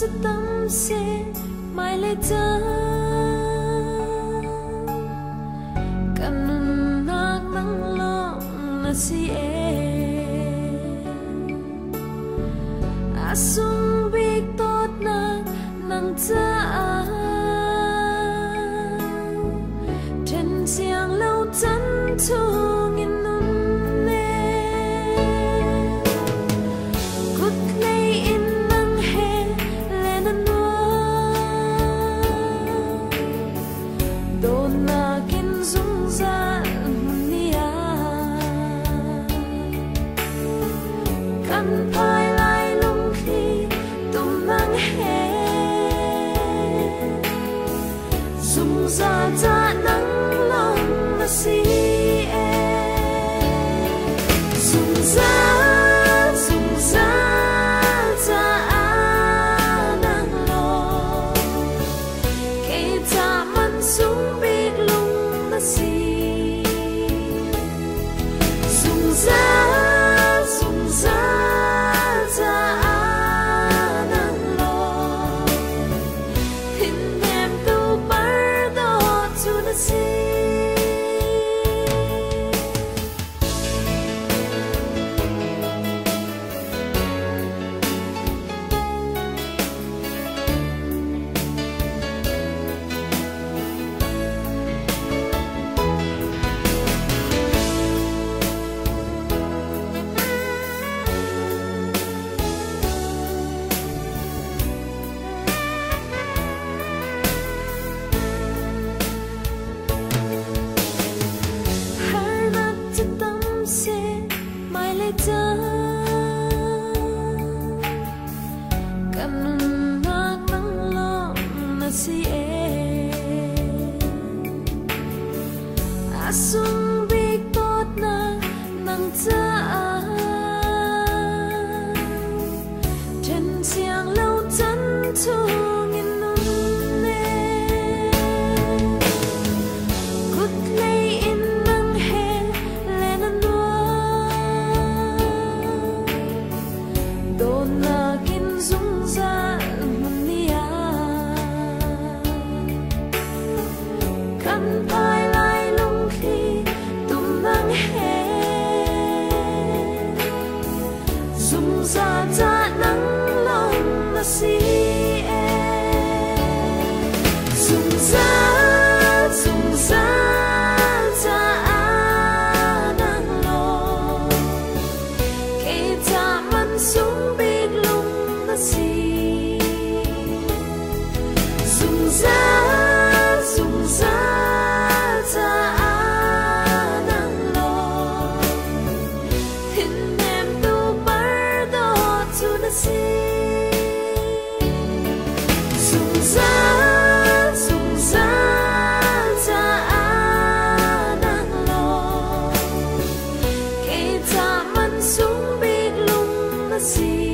cho tâm sẽ mai lệ ta kanun nak nang lo na si asung big tot na nang ta trên giang lâu chân thu nghìn nun nè cút lấy in nang he lên anh đồn na kinh dung ra nia căn phai lại lung khi tụm nang he dung ra ta nang lòng là si dung ra ta nang lo kể ta man sung biết lung là si dung ra ta nang lo hình em tu bar đó tu là si ta kanun nak nang lo na si asung big tot na nang ta trên giang lâu chân thu nghìn nun nè cút lấy in nang he lên anh đồn là kinh dung ra nia căn phai lại lung khi tụm nang he dung ra ta nang lòng là si dung ra ta nang lo kể ta man sung biết lung là si dung ra ta nang lo hình em tu bar đó tu là si dung ra ta nang lo kể ta man sung biết lung là si